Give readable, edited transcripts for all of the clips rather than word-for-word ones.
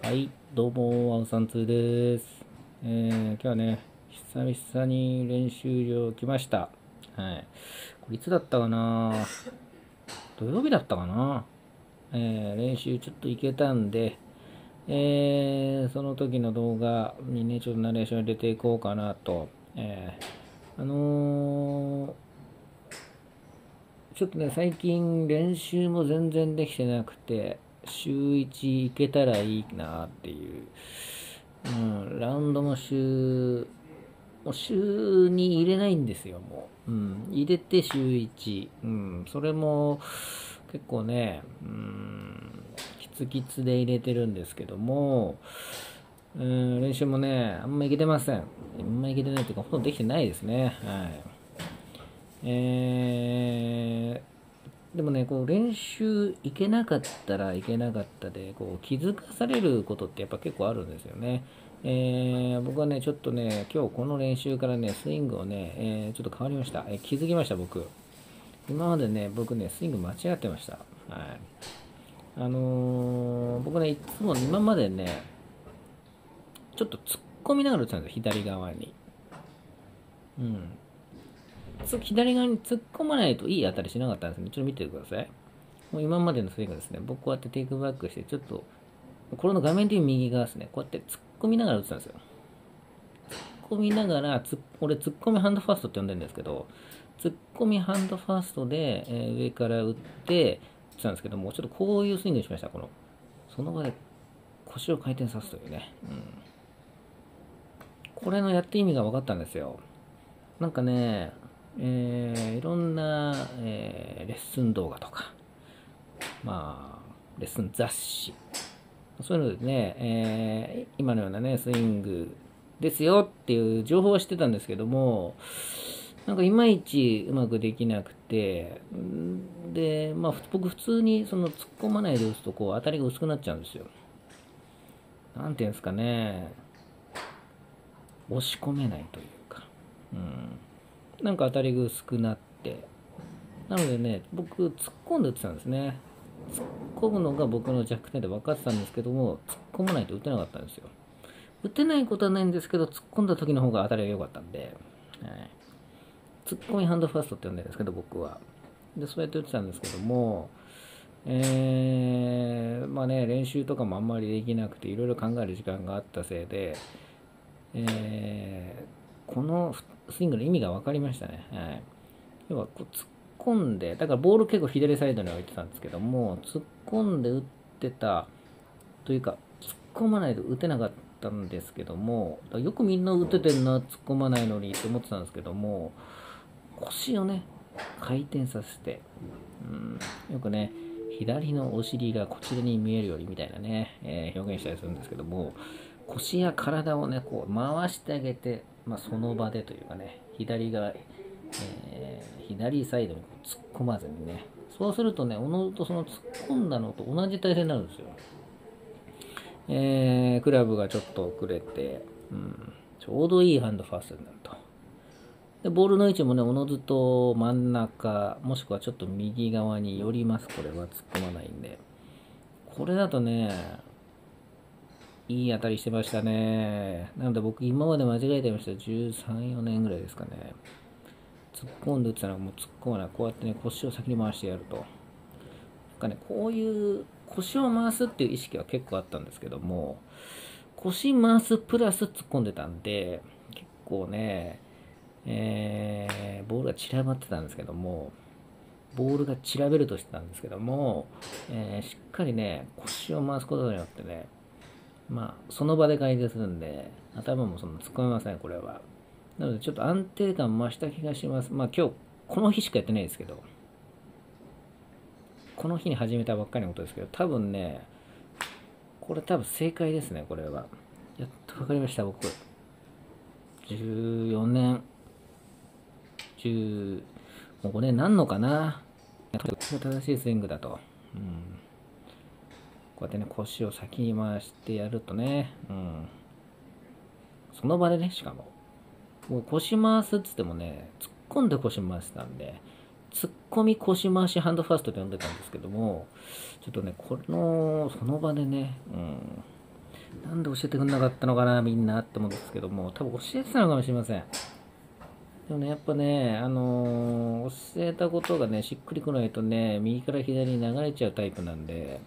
はい、どうも、青さん2です。今日はね、久々に練習場来ました。はい。これいつだったかな、土曜日だったかな。練習ちょっと行けたんで、その時の動画にね、ちょっとナレーション入れていこうかなと。ちょっとね、最近練習も全然できてなくて、週1行けたらいいなっていう、ラウンドももう週に入れないんですよ、もう。入れて週1。それも結構ね、キツキツで入れてるんですけども、練習もね、あんまいけてません。あんまいけてないというか、ほとんどできてないですね。はい。でもね、こう練習行けなかったら行けなかったで、こう気づかされることってやっぱ結構あるんですよね。僕はね、ちょっとね、今日この練習からね、スイングをね、ちょっと変わりました。気づきました、僕。今までね、僕ね、スイング間違ってました。はい。僕ね、いつも今までね、ちょっと突っ込みながら打ってたんですよ、左側に。うん。左側に突っ込まないといい当たりしなかったんですね。ちょっと見ててください。もう今までのスイングですね、僕こうやってテイクバックして、ちょっと、これの画面的に右側ですね、こうやって突っ込みながら打ってたんですよ。突っ込みながら、俺突っ込みハンドファーストって呼んでるんですけど、突っ込みハンドファーストで、上から打ってたんですけども、ちょっとこういうスイングにしました。その場で腰を回転さすというね。これのやって意味が分かったんですよ。なんかね、いろんな、レッスン動画とか、レッスン雑誌、そういうのでね、今のようなね、スイングですよっていう情報は知ってたんですけども、なんかいまいちうまくできなくて、で、僕普通にその突っ込まないで打つとこう当たりが薄くなっちゃうんですよ。なんていうんですかね、押し込めないというか、なんか当たりが薄くなって、なのでね、僕突っ込んで打ってたんですね。突っ込むのが僕の弱点で分かってたんですけども、突っ込まないと打てなかったんですよ。打てないことはないんですけど、突っ込んだ時の方が当たりが良かったんで、はい、突っ込みハンドファーストって呼んでるんですけど、僕は。で、そうやって打ってたんですけども、練習とかもあんまりできなくて、いろいろ考える時間があったせいで、このスイングの意味が分かりましたね。はい、要はこう突っ込んで、だからボール結構左サイドに置いてたんですけども、突っ込んで打ってたというか、突っ込まないと打てなかったんですけども、よくみんな打ててんな、突っ込まないのにって思ってたんですけども、腰をね、回転させて、よくね、左のお尻がこちらに見えるよりみたいなね、表現したりするんですけども、腰や体をね、こう回してあげて、その場でというかね、左側、左サイドに突っ込まずにね、そうするとね、おのずとその突っ込んだのと同じ体勢になるんですよ。クラブがちょっと遅れて、ちょうどいいハンドファーストになると。で、ボールの位置もね、おのずと真ん中、もしくはちょっと右側に寄ります。これは突っ込まないんで。これだとね、いい当たりしてましたね。なので僕今まで間違えてました。13、4年ぐらいですかね。突っ込んで打ってたらもう突っ込まない。こうやってね、腰を先に回してやると。なんかね、こういう腰を回すっていう意識は結構あったんですけども、腰回すプラス突っ込んでたんで、結構ね、ボールが散らばってたんですけども、ボールが散らべるとしてたんですけども、しっかりね、腰を回すことによってね、その場で回転するんで、頭もその突っ込めません、これは。なので、ちょっと安定感増した気がします。今日、この日しかやってないですけど、この日に始めたばっかりのことですけど、多分ね、これ多分正解ですね、これは。やっと分かりました、僕。14年、もう5年なんのかな。正しいスイングだと。こうやってね、腰を先に回してやるとね、その場でね、しかも。もう腰回すっつってもね、突っ込んで腰回してたんで、突っ込み腰回しハンドファーストって呼んでたんですけども、ちょっとね、その場でね、 なんで教えてくんなかったのかな、みんなって思うんですけども、多分教えてたのかもしれません。でもね、やっぱね、教えたことがね、しっくりこないとね、右から左に流れちゃうタイプなんで、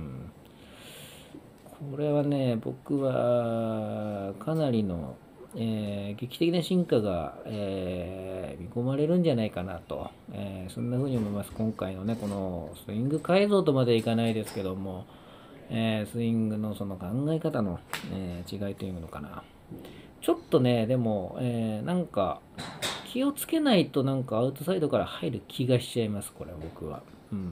これはね、僕はかなりの、劇的な進化が、見込まれるんじゃないかなと、そんな風に思います。今回のね、このスイング改造とまでいかないですけども、スイングのその考え方の、違いというのかな。ちょっとね、でも、なんか気をつけないとなんかアウトサイドから入る気がしちゃいます、これ僕は。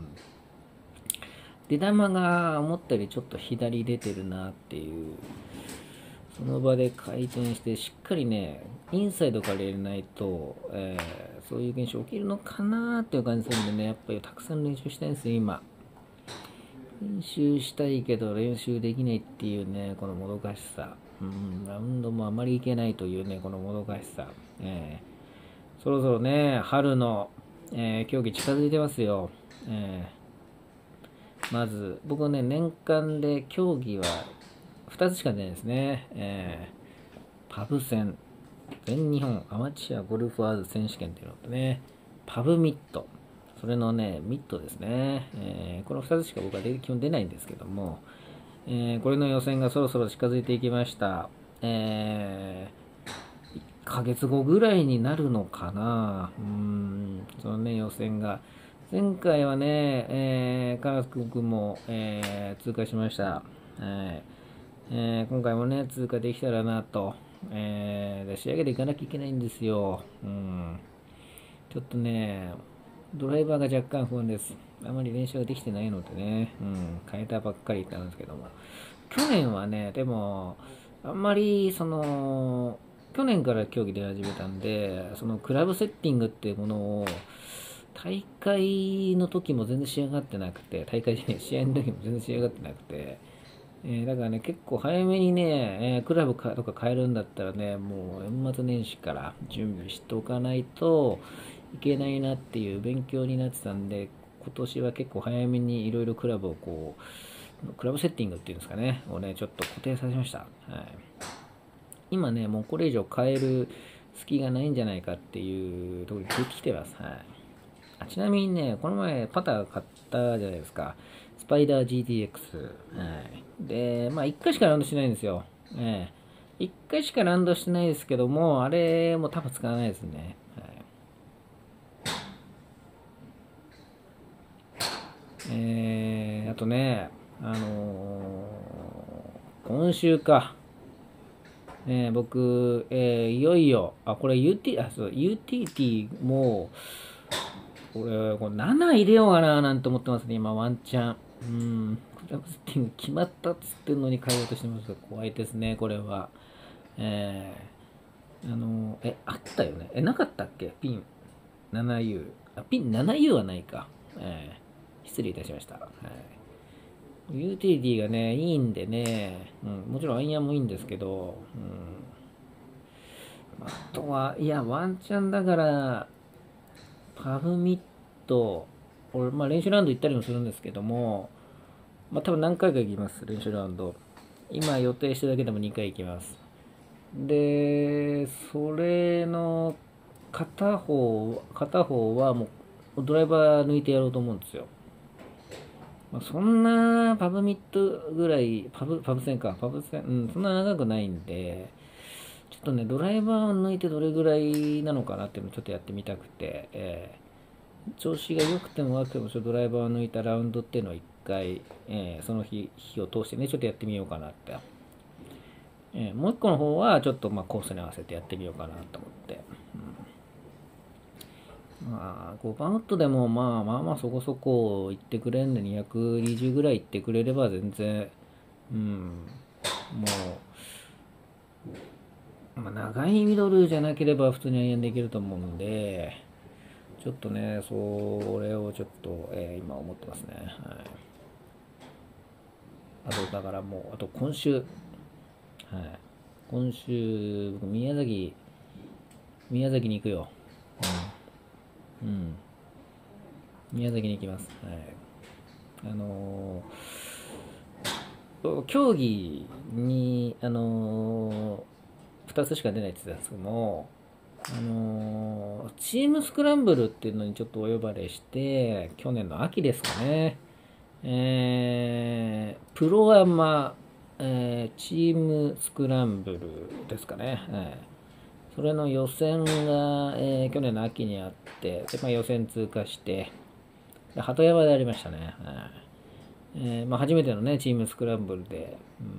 出玉が思ったよりちょっと左出てるなっていう、その場で回転してしっかりね、インサイドから入れないと、そういう現象起きるのかなっていう感じするんでね、やっぱりたくさん練習したいんですよ、今。練習したいけど練習できないっていうね、このもどかしさ。ラウンドもあまりいけないというね、このもどかしさ。そろそろね、春の、競技近づいてますよ。まず、僕はね、年間で競技は2つしか出ないですね。パブ戦、全日本アマチュアゴルファーズ選手権っていうのとね、パブミット、それのね、ミットですね。この2つしか僕は基本出ないんですけども、これの予選がそろそろ近づいていきました。1ヶ月後ぐらいになるのかな。そのね、予選が。前回はね、カラス君も、通過しました。今回もね、通過できたらなと。で仕上げていかなきゃいけないんですよ。ちょっとね、ドライバーが若干不安です。あまり練習ができてないのでね、変えたばっかりってなんですけども。去年はね、でも、あんまり、去年から競技で始めたんで、そのクラブセッティングっていうものを、大会の時も全然仕上がってなくて、大会で試合の時も全然仕上がってなくて、だからね、結構早めにね、クラブとか変えるんだったらね、もう年末年始から準備しておかないといけないなっていう勉強になってたんで、今年は結構早めにいろいろクラブをクラブセッティングっていうんですかね、をね、ちょっと固定させました。今ね、もうこれ以上変える隙がないんじゃないかっていうところに出てきてます。ちなみにね、この前パター買ったじゃないですか。スパイダー GTX。で、まあ1回しかラウンドしないんですよ。1回しかラウンドしてないですけども、あれも多分使わないですね。あとね、今週か。僕、いよいよ、これ UTT も、これ7入れようかななんて思ってますね、今、ワンチャン。クラブセッティング決まったっつってんのに変えようとしてますが、怖いですね、これは。あったよね。なかったっけピン 7U。ピン 7U はないか。失礼いたしました。ユーティリティがね、いいんでね、もちろんアイアンもいいんですけど、あとは、いや、ワンチャンだから、パブミット、俺、練習ラウンド行ったりもするんですけども、多分何回か行きます、練習ラウンド。今予定してるだけでも2回行きます。で、それの片方はもうドライバー抜いてやろうと思うんですよ。そんなパブミットぐらい、パブ戦か、パブ戦、そんな長くないんで、ちょっとね、ドライバーを抜いてどれぐらいなのかなっていうのをちょっとやってみたくて、調子が良くても悪くてもドライバーを抜いたラウンドっていうのを一回、その日を通してね、ちょっとやってみようかなって。もう一個の方はちょっとコースに合わせてやってみようかなと思って。5番ウッドでもまあそこそこ行ってくれんで220ぐらい行ってくれれば全然、もう、長いミドルじゃなければ普通にアイアンできると思うんで、ちょっとね、それをちょっと、今思ってますね。あと、だからもう、あと今週、今週、僕、宮崎に行くよ。宮崎に行きます。 競技に、2つしか出ないって言ってたんですけども、チームスクランブルっていうのにちょっとお呼ばれして、去年の秋ですかね、プロアマ、チームスクランブルですかね。それの予選が、去年の秋にあって、で予選通過して、鳩山でありましたね。初めてのね、チームスクランブルで、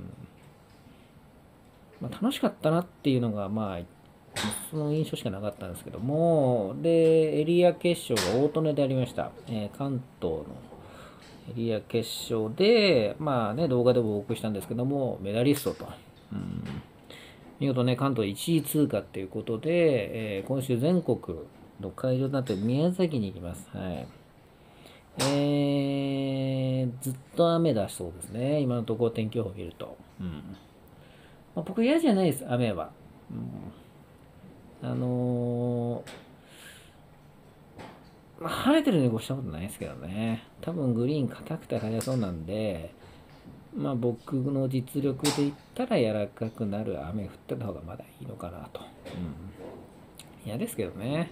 楽しかったなっていうのが、その印象しかなかったんですけども、で、エリア決勝が大利根でありました。関東のエリア決勝で、動画でもお送りしたんですけども、メダリストと。見事ね、関東1位通過っていうことで、今週全国の会場となって宮崎に行きます。はい。ずっと雨だそうですね。今のところ天気予報を見ると。僕嫌じゃないです、雨は。晴れてるに越したことないですけどね。多分グリーン硬くて速そうなんで、僕の実力で言ったら柔らかくなる雨降ってた方がまだいいのかなと。嫌ですけどね。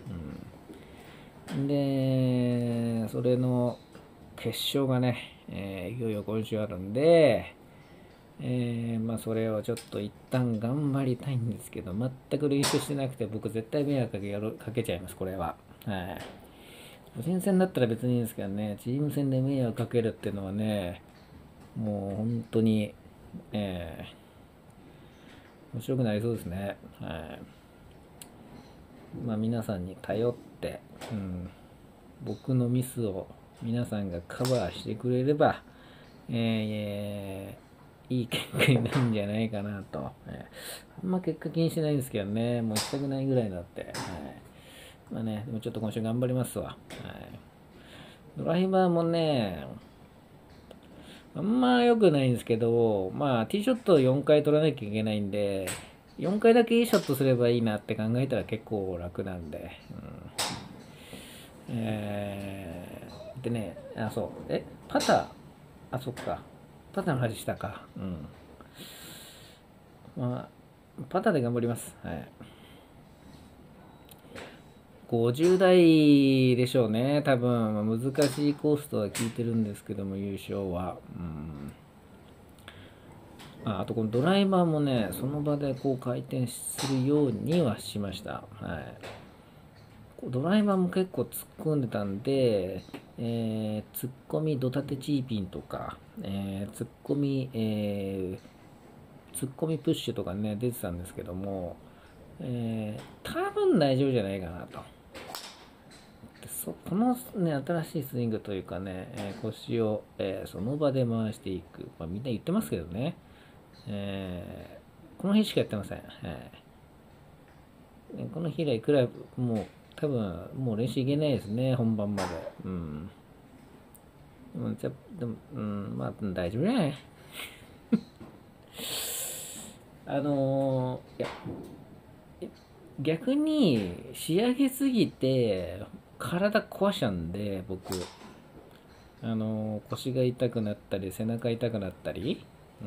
で、それの決勝がね、いよいよ今週あるんで、それをちょっと一旦頑張りたいんですけど、全く練習してなくて、僕絶対迷惑かけちゃいます、これは。はい。個人戦だったら別にいいんですけどね、チーム戦で迷惑かけるっていうのはね、もう本当に、面白くなりそうですね。はい。皆さんに頼って、僕のミスを皆さんがカバーしてくれれば、いい結果になるんじゃないかなと。あんま結果気にしてないんですけどね、もう行きたくないぐらいになって。でもちょっと今週頑張りますわ。ドライバーもね、あんま良くないんですけど、ティーショットを4回取らなきゃいけないんで、4回だけいいショットすればいいなって考えたら結構楽なんで。でね、そう。パター、そっか。パターの話したか。パターで頑張ります。はい。50代でしょうね。多分、難しいコースとは聞いてるんですけども、優勝は。あとこのドライバーもね、その場でこう回転するようにはしました。はい。ドライバーも結構突っ込んでたんで、突っ込みドタテチーピンとか、突っ込みプッシュとかね、出てたんですけども、多分大丈夫じゃないかなと。このね、新しいスイングというかね、腰を、その場で回していく。みんな言ってますけどね。この日しかやってません。この日以来くらい、もう、多分、もう練習いけないですね、本番まで。でも、大丈夫じゃない。いや、逆に仕上げすぎて体壊しちゃうんで、僕腰が痛くなったり背中痛くなったり、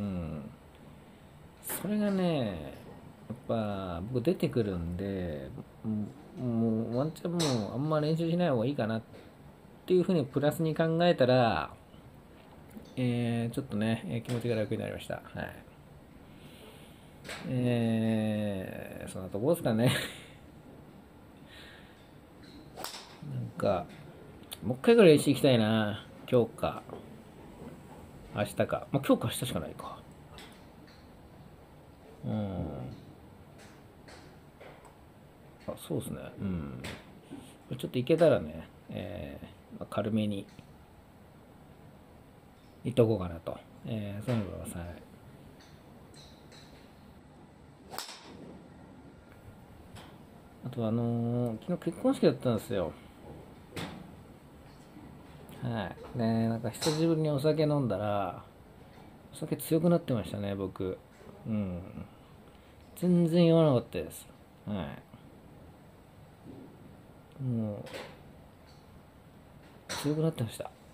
それがねやっぱ僕出てくるんで、もうワンチャンもうあんま練習しない方がいいかなっていうふうにプラスに考えたら、ちょっとね気持ちが楽になりました。はい。そんなとこですかね。なんかもう一回ぐらい練習行きたいな。今日か明日か。今日か明日しかないか。そうですね。ちょっと行けたらね、軽めに行っとこうかなと。そういうのください。あと昨日結婚式だったんですよ。はい。で、なんか久しぶりにお酒飲んだら、お酒強くなってましたね、僕。全然酔わなかったです。はい。もう、強くなってました。